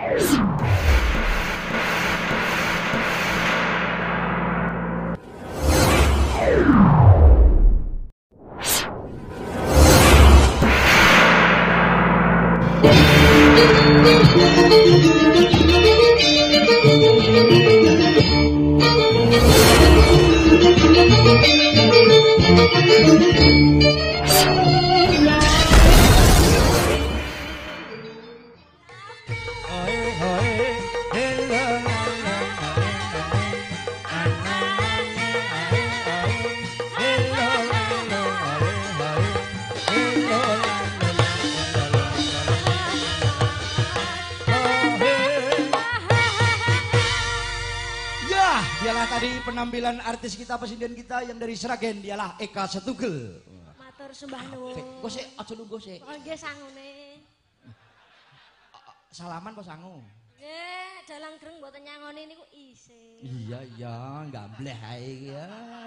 Penampilan artis kita, presiden kita yang dari Sragen, dialah Eka Setugel. Matur sembah nuwun. Kok sik aja lungguh sik. Oh nggih sangune. Salaman kok sangu? Nggih, dalang greng mboten nyangoni niku isih. Iya, gambleh ae ya.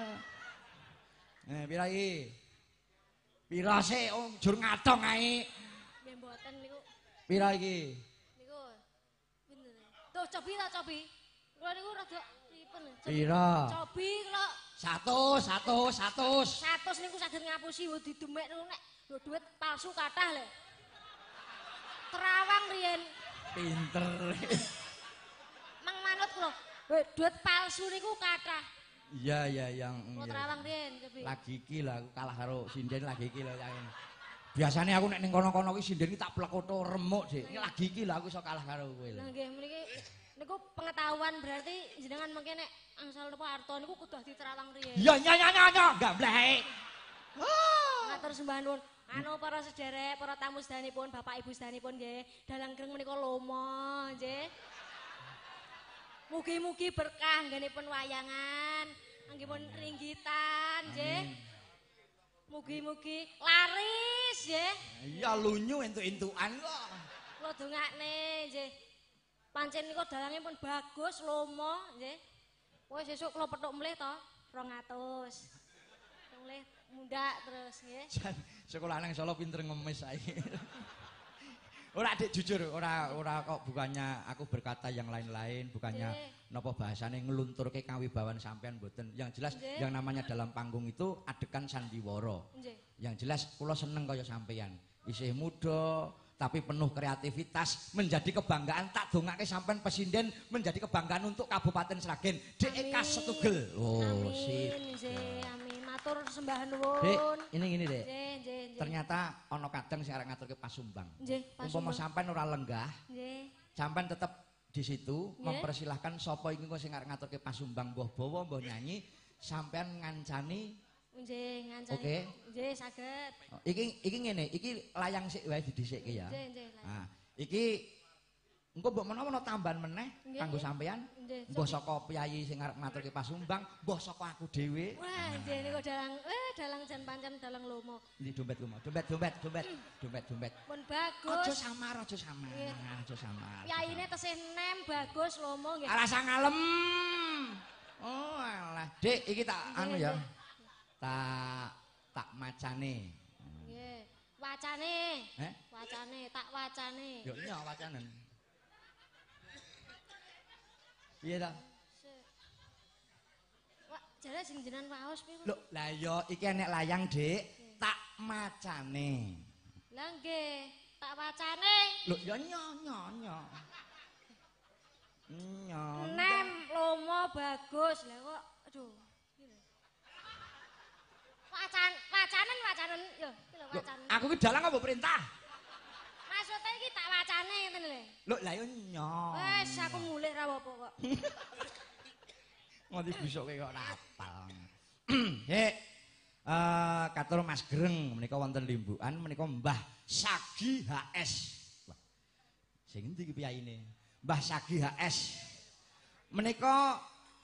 Pira iki? Pira sik jur ngatong ae. Nggih mboten niku. Pira iki? Niku. Bener. Tuh cobi ta cobi. Kula niku rada pira? Cobi kula 100 100 niku saged ngapusi wedi demek niku nek lho duit palsu kathah lho. Terawang riyen. Pinter. Mang manut kula. Duit palsu niku kathah. Iya yang Terawang riyen cobi. Lagi iki lah aku kalah karo sinden lagi iki lho yang. Biasanya aku nek ning kono-kono ki sinden ki tak plekoto remuk, Dik. Lagi iki lah aku iso kalah karo kowe lho. Lah nggih mriki niku pengetahuan berarti jenengan mengke nek angsal napa arta niku kudu diterawang riyen. Iya nya gambleh. Matur sembah nuwun. Anu para sederek, para tamu sedanipun, Bapak Ibu sedanipun nggih, dalang greng menika lomo nggih. Mugi-mugi berkah nggenipun wayangan, anggipun ringgitan nggih. Mugi-mugi laris nggih. Iya lunyu entuk-entukan kok. Kula dongakne nggih. Pancen niku dalange pun bagus lomo nggih. Wis sesuk kula petuk mlih to 200. Mulih mundak terus nggih. Sekolah nang Solo pinter ngemis saiki. Ora Dik jujur, ora kok bukannya aku berkata yang lain-lain, bukannya napa bahasane nglunturke kawibawan sampean mboten. Yang jelas yang namanya dalam panggung itu adegan sandiwara. Yang jelas kula seneng kaya sampean. Isih muda tapi penuh kreativitas, menjadi kebanggaan. Tak dongake sampean presiden menjadi kebanggaan untuk Kabupaten Sragen. Dek Eka Setugel. Oh, sip. Amin. Matur sembah nuwun. Dek, ini Dek. Nggih. Ternyata ana kadang sing arep ngaturke pasumbang. Nggih, Umpama sampean ora lenggah, nggih. sampean tetep di situ mempersilahkan sapa iki sing arep ngaturke pasumbang, mbah bawa, mbah nyanyi, sampean ngancani. Nggih, ngancani. Oke. Nggih, saged. Iki ngene, iki layang sik wae didhisikke ya. Nggih. Nah, iki engko mbok menawa tambahan meneh kanggo sampean. Mbah saka piyayi sing arep ngaturke pasumbang, mbah saka aku dhewe. Wah, nggih niku dalang jan pancen dalang lomo. Ini dompet. Pun bagus. Aja samar. Piyayine tesih nem bagus lomo nggih. Alah sang ngalem. Oh, alah. Dik, iki tak anu ya. Tak macane. Nggih. Wacane. Tak wacane. Yo iya wacanen. Piye ta? Wah, jare sing jenengan waos piye? Lho, lah iya iki enek layang, Dik. Tak macane. Lah nggih, tak wacane. Lho, ya nyo. Nem lomo bagus. Lah kok aduh. Wacanen yo, iki lho wacanen. Aku ki dalang apa perintah? Maksudnya iki tak wacane ngene lho. Lho, lah yo nyo. Wes aku mulih ra apa kok. Nganti busuke kok rapal. Hek. Katur Mas Greng menika wonten limbukan menika Mbah Sagi HS. Wah. Sing endi iki piyayine? Mbah Sagi HS. Menika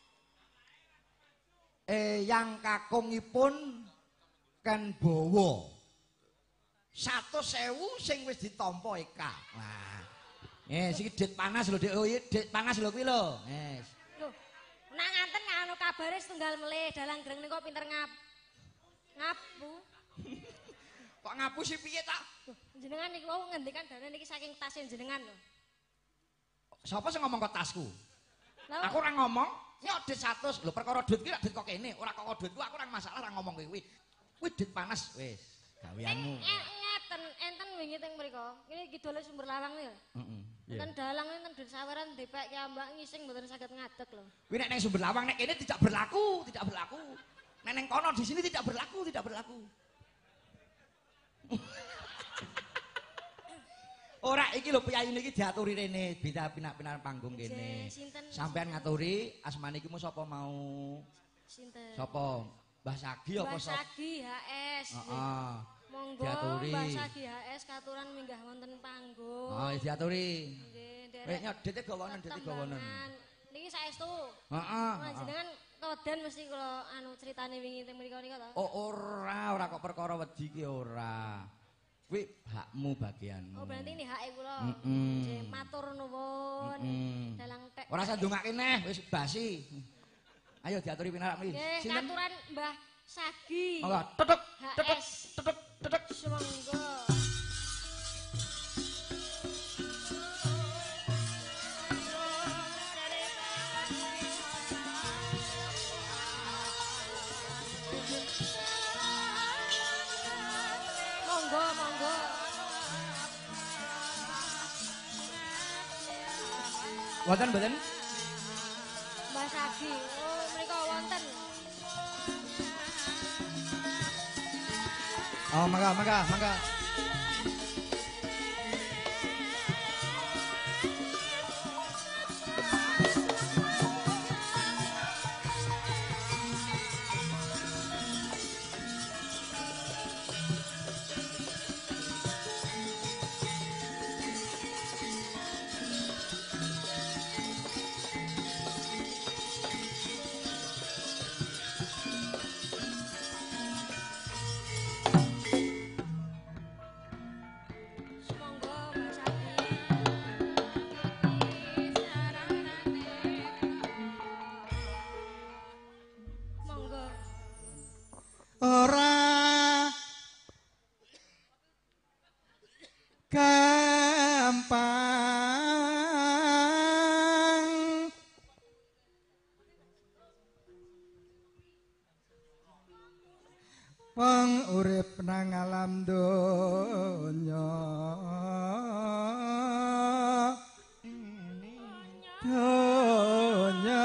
yang kakungipun Ken Bowo 100.000 sing wis ditampa Eka. Wah. Iki dit panas lho, Dik. Oh iya, dit panas lho kuwi lho. Yes. Lho, nang nganten ngono kabare setunggal melih dalang greng niku pinter ngapu. Kok ngapu sih piye ta? Jenengan niku wau ngendikan dane niki saking tasih jenengan lho. Sapa sing ngomong kok tasku? Lah Aku ora ngomong, nyok dit 100. Lho perkara duit ki dit kok kene, ora kok duitku aku ora masalah ora ngomong kuwi. Kuwi dit panas wis, gaweanmu. Ngeten, enten wingi teng mriku. Iki kidole sumber lawang lho. Heeh. Enten dalang enten duit saweran dipek ki ambak ngising mboten saged ngadeg lho. Kuwi nek nang sumber lawang nek kene tidak berlaku, tidak berlaku. Nek nang kono di sini tidak berlaku, tidak berlaku. Ora iki lho piyayine iki diaturi rene, bisa pinak-pinak panggung kene. Sampean ngaturi asmane iki mu sapa mau? Sinten? Sapa? Mbah Sagi apa Mbah sapa? Sagi HS. Heeh. Monggo Diaturi. Mbah Sagi HS katuran minggah wonten panggung. Oh, diaturi. Nggih, Wis nderek. nyodete gawonen, dite gawonen. Tembangan. Niki saestu. Heeh. Panjenengan todan mesti kula anu critane wingi teng mriku nika to. Oh, ora kok perkara wedi ki ora. Kuwi hakmu bagianmu. Oh, berarti ini hake kula. Heeh. Nggih, matur nuwun. Dalang tek. Ora usah ndongake neh, wis basi. Ayo diaturi pinarak mriki. Nggih, katuran Mbah Sagi. Monggo, tetek, tetek, HS. tetek, tetek. Monggo. Monggo, monggo. Wonten mboten? Mbah Sagi. Oh, mriku wonten. Oh, mangga, mangga, mangga. Monggo Mbah Sagi. Monggo. Ora gampang wong urip nang alam donya donya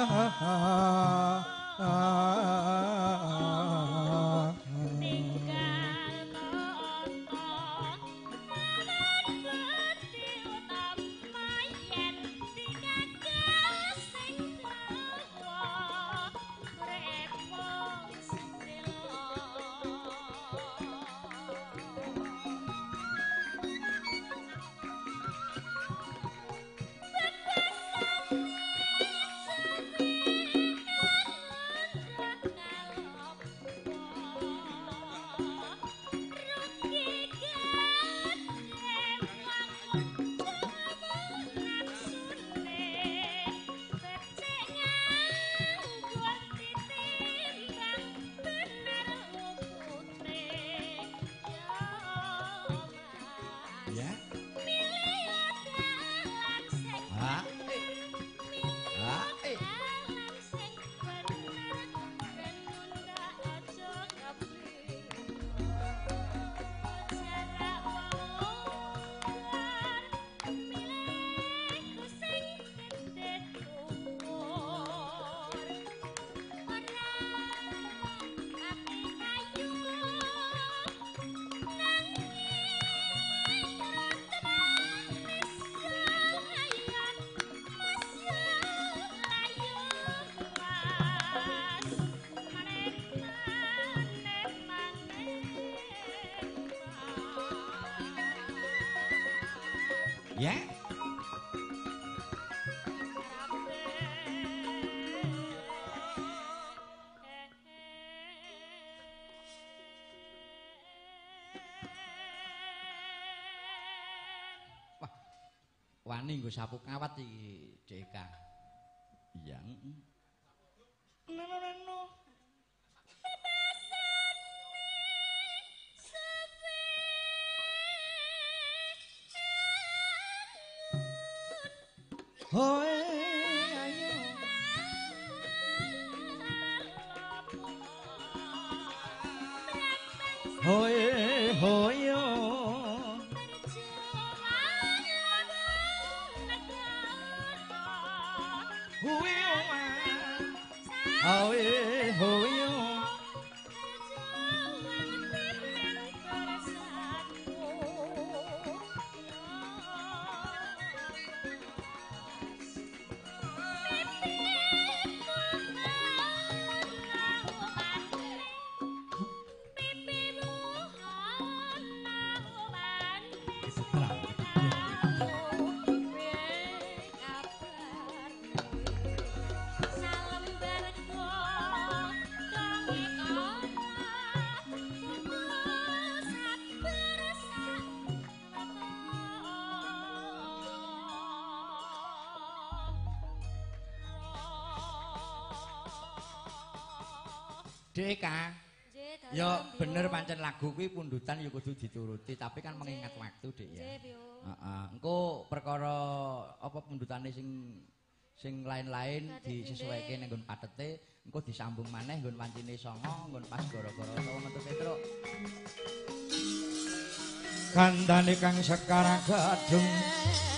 Tinggal nonton manan beti utama yen digagas sing dawa urip wong sedelo. Ya. Ha. Ha. Ya. Wah. Wani nggo sapu kawat iki, Deka. Iya. No. Hoi ayo Hoi hoyo Hoi hoyo Deka. Ya bener pancen lagu kuwi pundutan ya kudu dituruti, tapi kan mengingat waktu, Dik ya. Heeh. Engko perkara apa pundutane sing lain-lain disesuaike ning nggon patete, engko disambung maneh nggon pancine songo, nggon pas gara-gara utawa metu Petruk. Kandhane kang sekarang gadung